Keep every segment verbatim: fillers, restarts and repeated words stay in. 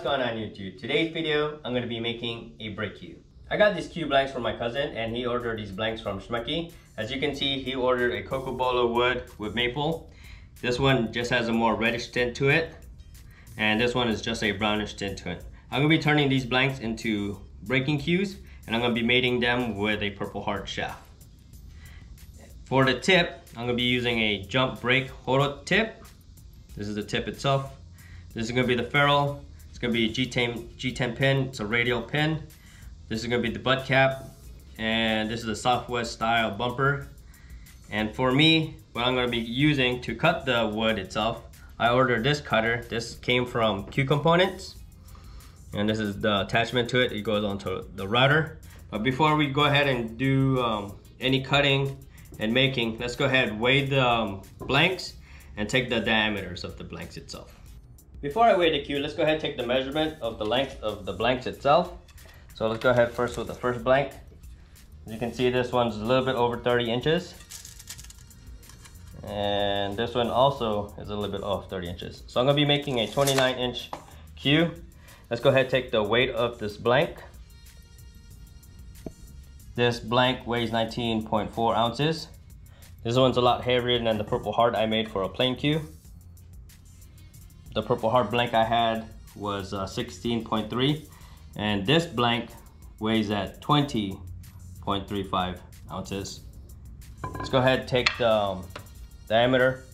going on YouTube? Today's video, I'm going to be making a brake cue. I got these cue blanks from my cousin and he ordered these blanks from Schmucky. As you can see, he ordered a Cocobolo wood with maple. This one just has a more reddish tint to it. And this one is just a brownish tint to it. I'm going to be turning these blanks into braking cues and I'm going to be mating them with a Purple Heart shaft. For the tip, I'm going to be using a jump brake Horo tip. This is the tip itself. This is going to be the ferrule. It's going to be a G ten, G ten pin. It's a radial pin. This is going to be the butt cap. And this is a Southwest style bumper. And for me, what I'm going to be using to cut the wood itself, I ordered this cutter. This came from Cue Components. And this is the attachment to it. It goes onto the router. But before we go ahead and do um, any cutting and making, let's go ahead and weigh the um, blanks and take the diameters of the blanks itself. Before I weigh the cue, let's go ahead and take the measurement of the length of the blanks itself. So let's go ahead first with the first blank. As you can see, this one's a little bit over thirty inches. And this one also is a little bit off thirty inches. So I'm gonna be making a twenty-nine inch cue. Let's go ahead and take the weight of this blank. This blank weighs nineteen point four ounces. This one's a lot heavier than the Purple Heart I made for a plain cue. The Purple Heart blank I had was uh, sixteen point three, and this blank weighs at twenty point three five ounces. Let's go ahead and take the um, diameter.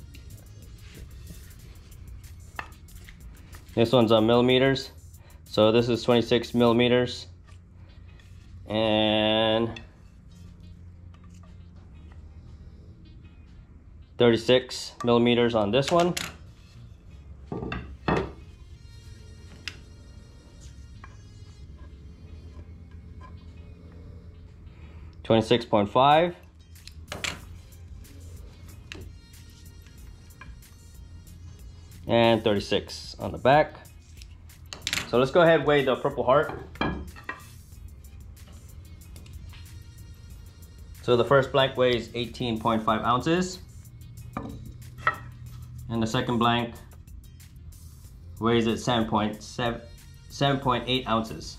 This one's on millimeters, so this is twenty-six millimeters, and thirty-six millimeters on this one. twenty-six point five. And thirty-six on the back. So let's go ahead and weigh the Purple Heart. So the first blank weighs eighteen point five ounces. And the second blank weighs at seven point seven, seven point eight ounces.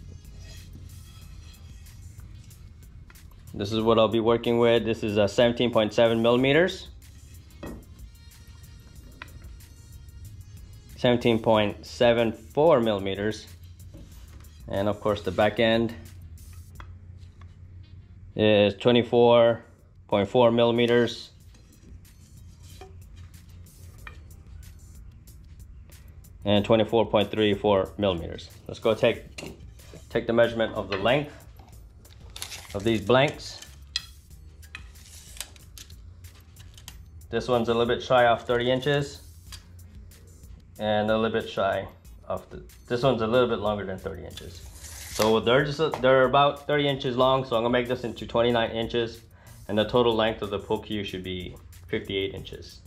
This is what I'll be working with. This is a seventeen point seven millimeters. seventeen point seven four millimeters. And of course the back end is twenty-four point four millimeters. And twenty-four point three four millimeters. Let's go take, take the measurement of the length of these blanks. This one's a little bit shy of thirty inches. And a little bit shy of the, this one's a little bit longer than thirty inches. So they're just, they're about thirty inches long. So I'm gonna make this into twenty-nine inches. And the total length of the pull cue should be fifty-eight inches.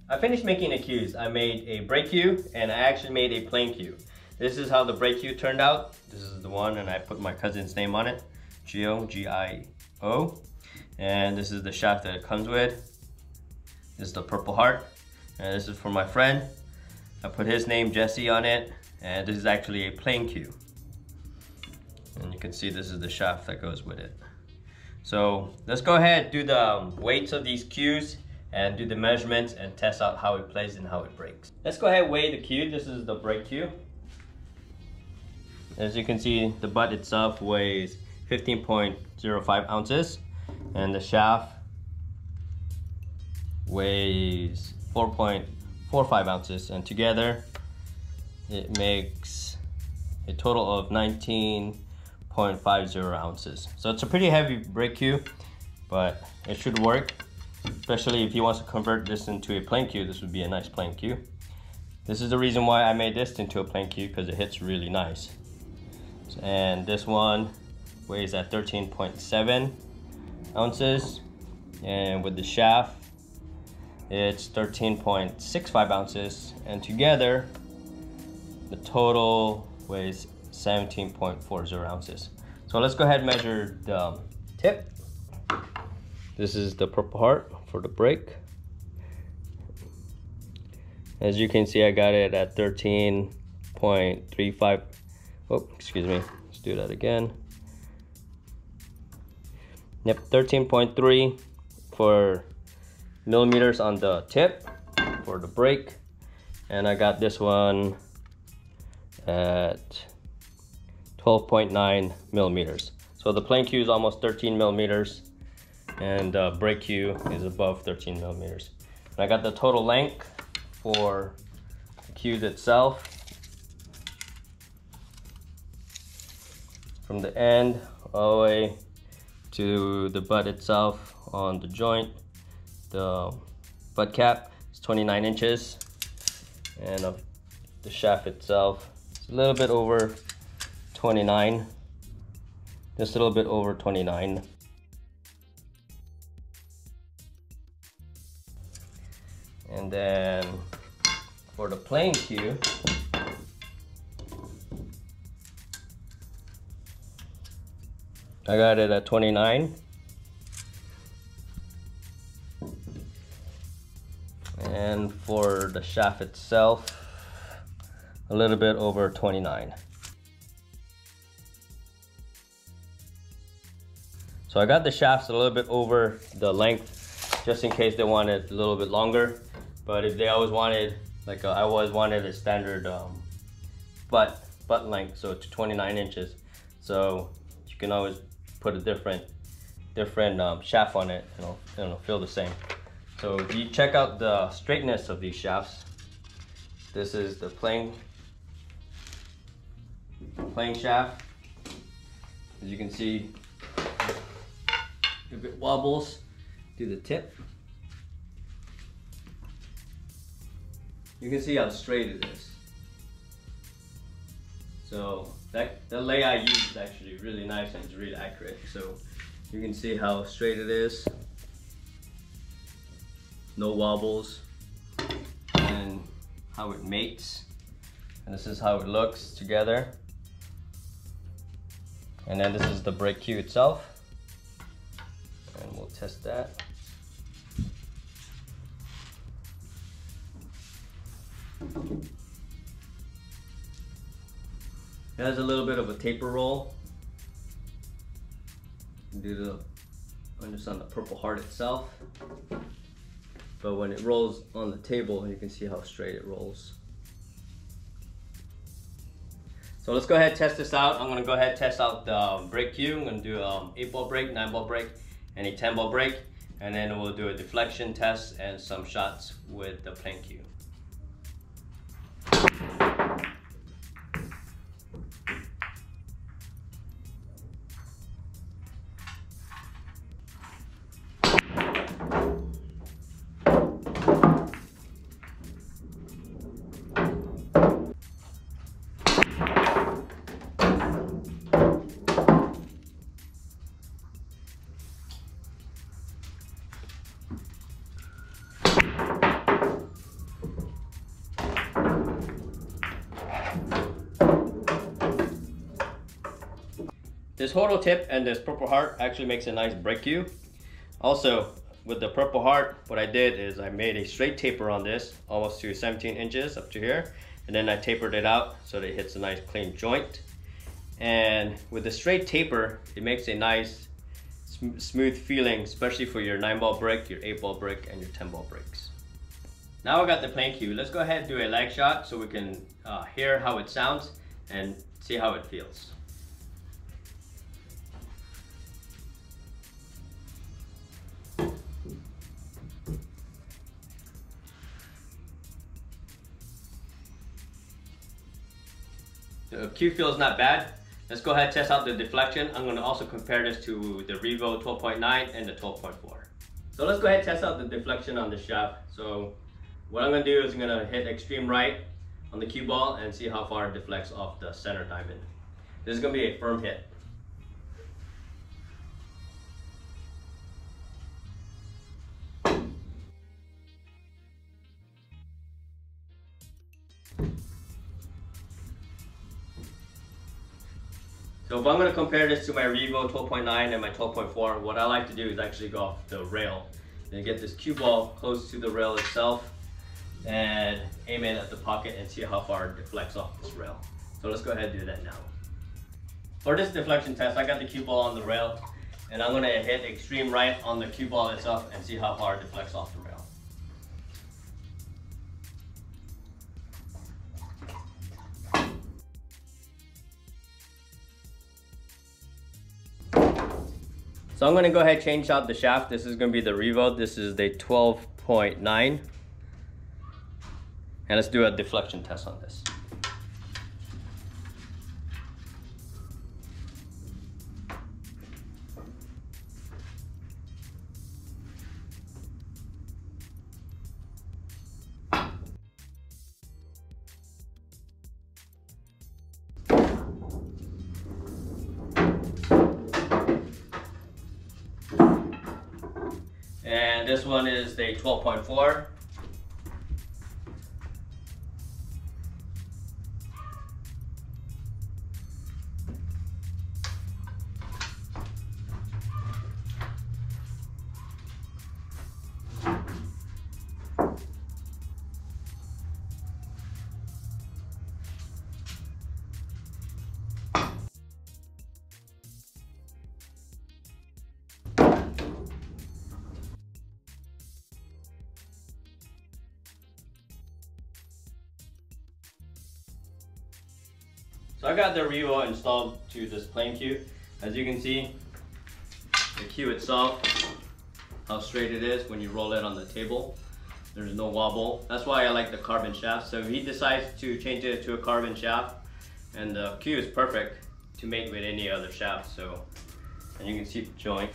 I finished making the cues. I made a brake cue and I actually made a plane cue. This is how the brake cue turned out. This is the one, and I put my cousin's name on it, Gio, G I O. And this is the shaft that it comes with. This is the Purple Heart, and this is for my friend. I put his name, Jesse, on it, and this is actually a plane cue. And you can see this is the shaft that goes with it. So let's go ahead, do the um, weights of these cues and do the measurements and test out how it plays and how it breaks. Let's go ahead and weigh the cue. This is the brake cue. As you can see, the butt itself weighs fifteen point zero five ounces and the shaft weighs four point four five ounces, and together it makes a total of nineteen point five zero ounces. So it's a pretty heavy brake cue, but it should work, especially if he wants to convert this into a plane cue. This would be a nice plane cue. This is the reason why I made this into a plane cue, because it hits really nice. And this one weighs at thirteen point seven ounces, and with the shaft it's thirteen point six five ounces, and together the total weighs seventeen point four zero ounces. So let's go ahead and measure the tip. This is the Purple Heart for the brake. As you can see, I got it at thirteen point three five. Oh, excuse me. Let's do that again. Yep, thirteen point three for millimeters on the tip for the brake. And I got this one at twelve point nine millimeters. So the plane cue is almost thirteen millimeters, and the brake cue is above thirteen millimeters. And I got the total length for the cues itself. From the end all the way to the butt itself on the joint, the butt cap is twenty-nine inches, and uh, the shaft itself is a little bit over twenty-nine, just a little bit over twenty-nine. And then for the plane cue, I got it at twenty-nine. And for the shaft itself, a little bit over twenty-nine. So I got the shafts a little bit over the length, just in case they wanted a little bit longer. But if they always wanted, like uh, I always wanted a standard um, butt, butt length, so it's twenty-nine inches. So you can always put a different different um, shaft on it, and it'll, it'll feel the same. So if you check out the straightness of these shafts, this is the plane plane shaft. As you can see, if it wobbles to the tip, you can see how straight it is. So that the lay I use is actually really nice and it's really accurate. So you can see how straight it is, no wobbles, and how it mates. And this is how it looks together. And then this is the brake cue itself, and we'll test that. It has a little bit of a taper roll. Do the just on the Purple Heart itself, but when it rolls on the table, you can see how straight it rolls. So let's go ahead and test this out. I'm gonna go ahead and test out the brake cue. I'm gonna do um, eight ball brake, nine ball brake, and a ten ball brake, and then we'll do a deflection test and some shots with the plane cue. This Hodo tip and this Purple Heart actually makes a nice brake cue. Also, with the Purple Heart, what I did is I made a straight taper on this, almost to seventeen inches up to here. And then I tapered it out so that it hits a nice clean joint. And with the straight taper, it makes a nice sm smooth feeling, especially for your nine ball brake, your eight ball brake, and your ten ball brakes. Now I got the plane cue. Let's go ahead and do a lag shot so we can uh, hear how it sounds and see how it feels. The cue feels not bad. Let's go ahead and test out the deflection. I'm going to also compare this to the Revo twelve point nine and the twelve point four. So let's go ahead and test out the deflection on the shaft. So what I'm going to do is I'm going to hit extreme right on the cue ball and see how far it deflects off the center diamond. This is going to be a firm hit. So if I'm going to compare this to my Revo twelve point nine and my twelve point four, what I like to do is actually go off the rail and get this cue ball close to the rail itself and aim it at the pocket and see how far it deflects off this rail. So let's go ahead and do that now. For this deflection test, I got the cue ball on the rail and I'm going to hit extreme right on the cue ball itself and see how far it deflects off the rail. So I'm going to go ahead and change out the shaft. This is going to be the Revo. This is the twelve point nine. And let's do a deflection test on this. And this one is the twelve point four. So I got the Revo installed to this plane cue. As you can see, the cue itself, how straight it is when you roll it on the table. There's no wobble. That's why I like the carbon shaft. So if he decides to change it to a carbon shaft, and the cue is perfect to mate with any other shaft. So, and you can see the joint.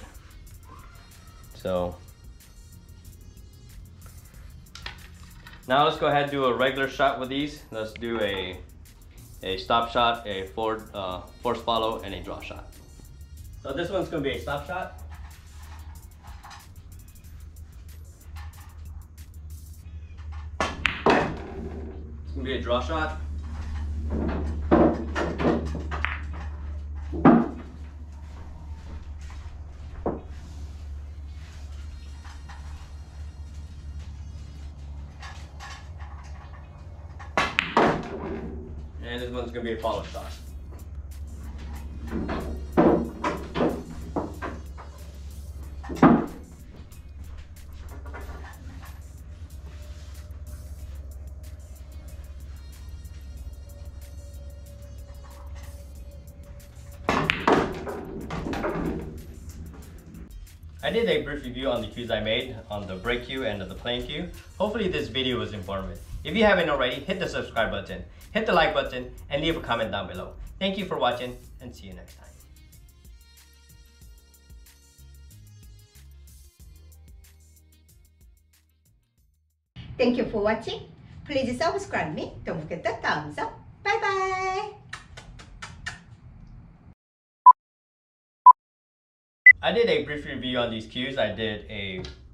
So now let's go ahead and do a regular shot with these. Let's do a a stop shot, a forward uh, force follow, and a draw shot. So this one's going to be a stop shot. It's going to be a draw shot. And this one's going to be a follow shot. I did a brief review on the cues I made on the brake cue and the plane cue. Hopefully this video was informative. If you haven't already, hit the subscribe button, hit the like button, and leave a comment down below. Thank you for watching, and see you next time. Thank you for watching. Please subscribe me. Don't forget the thumbs up. Bye bye. I did a brief review on these cues. I did a